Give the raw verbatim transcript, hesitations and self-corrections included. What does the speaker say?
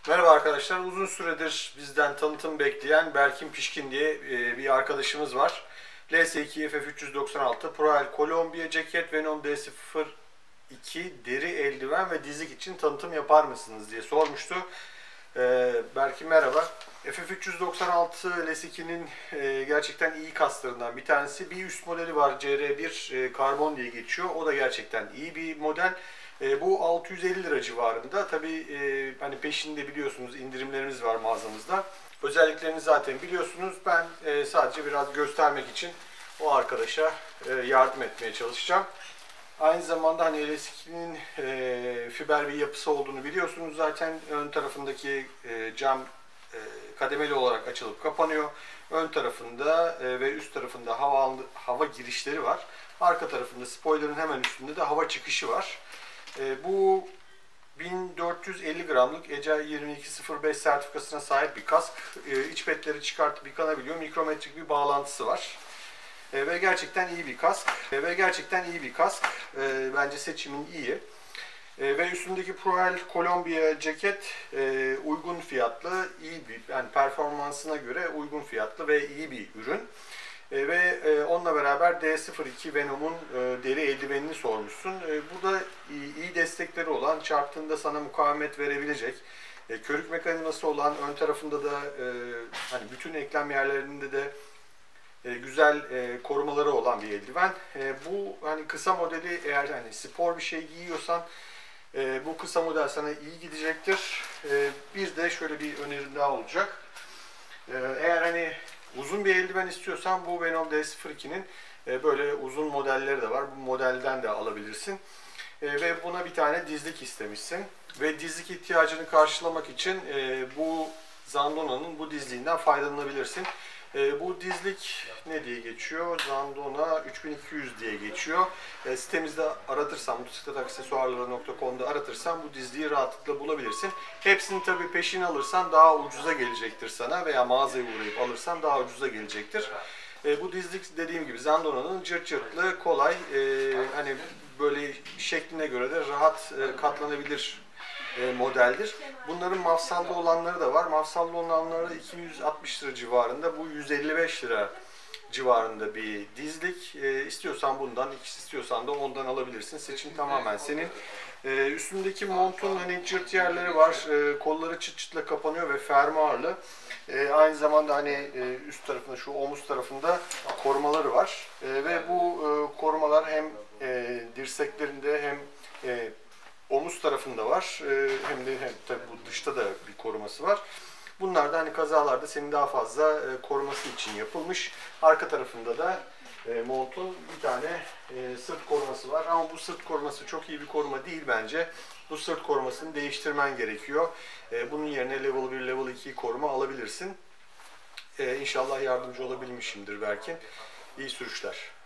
Merhaba arkadaşlar. Uzun süredir bizden tanıtım bekleyen Berkin Pişkin diye e, bir arkadaşımız var. L S iki F F üç yüz doksan altı Proel Columbia ceket Venom D sıfır iki deri eldiven ve dizlik için tanıtım yapar mısınız diye sormuştu. E, Berkin merhaba. F F üç yüz doksan altı L S ikinin e, gerçekten iyi kaslarından bir tanesi. Bir üst modeli var, C R bir e, karbon diye geçiyor. O da gerçekten iyi bir model. E, bu altı yüz elli lira civarında. Tabii e, hani peşinde biliyorsunuz indirimlerimiz var mağazamızda. Özelliklerini zaten biliyorsunuz. Ben e, sadece biraz göstermek için o arkadaşa e, yardım etmeye çalışacağım. Aynı zamanda hani L S ikinin e, fiber bir yapısı olduğunu biliyorsunuz zaten. Ön tarafındaki e, cam e, kademeli olarak açılıp kapanıyor. Ön tarafında e, ve üst tarafında hava, hava girişleri var. Arka tarafında spoiler'ın hemen üstünde de hava çıkışı var. E, bu bin dört yüz elli gramlık E C A yirmi iki sıfır beş sertifikasına sahip bir kask. E, iç petleri çıkartıp yıkanabiliyor. Mikrometrik bir bağlantısı var. E, ve gerçekten iyi bir kask. E, ve gerçekten iyi bir kask. E, bence seçimin iyi. E, ve üstündeki Proel Columbia ceket e, uygun fiyatlı, iyi bir, yani performansına göre uygun fiyatlı ve iyi bir ürün. E, ve e, onunla beraber D sıfır iki Venom'un e, deri eldivenini sormuşsun. E, burada iyi, iyi destekleri olan, çarptığında sana mukavemet verebilecek, e, körük mekanizması olan, ön tarafında da e, hani bütün eklem yerlerinde de e, güzel e, korumaları olan bir eldiven. E, bu hani kısa modeli, eğer hani spor bir şey giyiyorsan e, bu kısa model sana iyi gidecektir. E, bir de şöyle bir önerim daha olacak. E, eğer hani uzun bir eldiven istiyorsan bu Venom D sıfır ikinin e, böyle uzun modelleri de var. Bu modelden de alabilirsin. E, ve buna bir tane dizlik istemişsin. Ve dizlik ihtiyacını karşılamak için e, bu Zandona'nın bu dizliğinden faydalanabilirsin. E, bu dizlik ne diye geçiyor? Zandona üç bin iki yüz diye geçiyor. E, sitemizde aratırsan, motosiklet aksesuarları nokta com'da aratırsan bu dizliği rahatlıkla bulabilirsin. Hepsini tabii peşin alırsan daha ucuza gelecektir sana veya mağazaya uğrayıp alırsan daha ucuza gelecektir. E, bu dizlik dediğim gibi Zandona'nın cırt cırtlı, kolay, e, hani böyle şekline göre de rahat e, katlanabilir e, modeldir. Bunların mafsallı olanları da var. Mafsallı olanları iki yüz altmış lira civarında. Bu yüz elli beş lira civarında bir dizlik. E, istiyorsan bundan, ikisi istiyorsan da ondan alabilirsin. Seçim tamamen senin. E, üstündeki montun hani cırt yerleri var. E, kolları çıt çıtla kapanıyor ve fermuarlı. E, aynı zamanda hani e, üst tarafında, şu omuz tarafında korumaları var. E, ve bu e, korumalar hem e, dirseklerinde hem e, omuz tarafında var. E, hem de hem tabii bu dışta da bir koruması var. Bunlar da hani kazalarda senin daha fazla e, koruması için yapılmış. Arka tarafında da e, montun bir tane e, sırt koruması var. Ama bu sırt koruması çok iyi bir koruma değil bence. Bu sırt korumasını değiştirmen gerekiyor. E, bunun yerine level bir, level iki koruma alabilirsin. E, İnşallah yardımcı olabilmişimdir Berkin. İyi sürüşler.